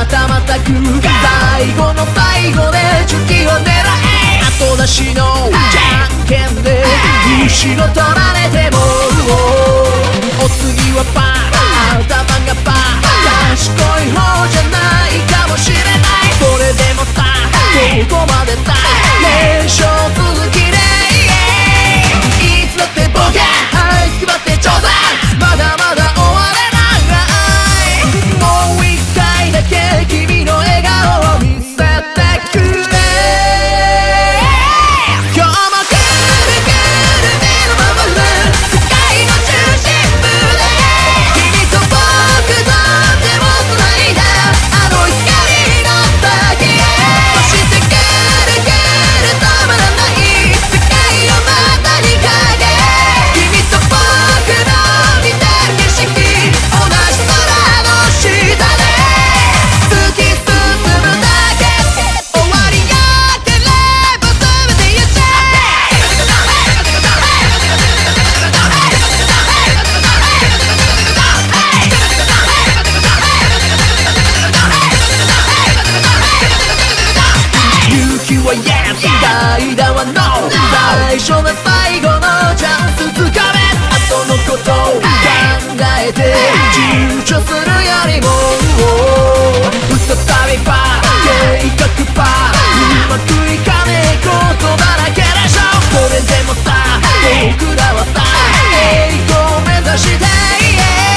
またまた来る最後の最後でチョキを狙え。後出しのじゃんけんで後ろ取られてもお次はパー頭がパー賢い方じゃないかもしれない。それでもさどこまでさ連勝続きでいつだってボケはいつくばってちょうだい。まだまだ終われないもう一回だけ君の笑顔を見せてくれ。今日もくるくる目のままる世界の中心部で君と僕と手を繋いだあの光の先へ。そしてくるくる止まらない世界を股にかけ君と僕の見てる景色同じ空の下で突き進むだけ終わりやければ全て言っちゃえ。勇気は Yes 代打は No 最初で最後のチャンスつかめ。後のことを考えて躊躇するよりも再びパー計画パーうまくいかねえことだらけでしょ。それでもさ僕らはさ栄光を目指して